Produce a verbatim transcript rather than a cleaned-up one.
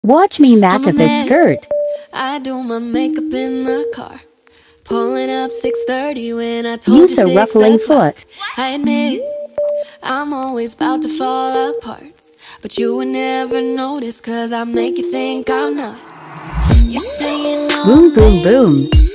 Watch me mack I'm a up his mess. skirt. I do my makeup in the car. Pulling up six thirty when I told Use you a six ruffling o'clock. foot. I admit I'm always about to fall apart, but you would never notice, cause I make you think I'm not. You say you Boom, love boom, me, boom.